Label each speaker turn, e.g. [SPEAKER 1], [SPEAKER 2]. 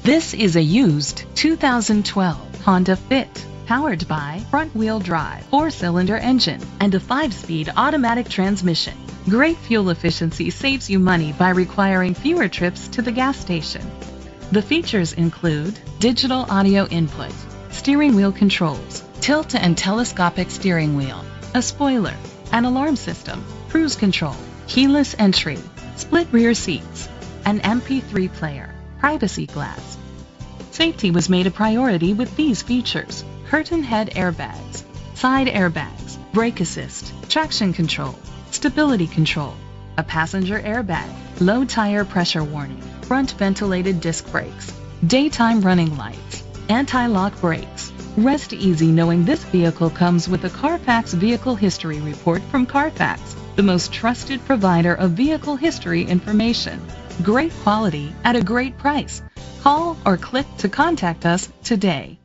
[SPEAKER 1] This is a used 2012 Honda Fit, powered by front-wheel drive, 4-cylinder engine, and a 5-speed automatic transmission. Great fuel efficiency saves you money by requiring fewer trips to the gas station. The features include digital audio input, steering wheel controls, tilt and telescopic steering wheel, a spoiler, an alarm system, cruise control, keyless entry, split rear seats, an MP3 player, privacy glass. Safety was made a priority with these features: curtain head airbags, side airbags, brake assist, traction control, stability control, a passenger airbag, low tire pressure warning, front ventilated disc brakes, daytime running lights, anti-lock brakes. Rest easy knowing this vehicle comes with a Carfax Vehicle History Report from Carfax, the most trusted provider of vehicle history information. Great quality at a great price. Call or click to contact us today.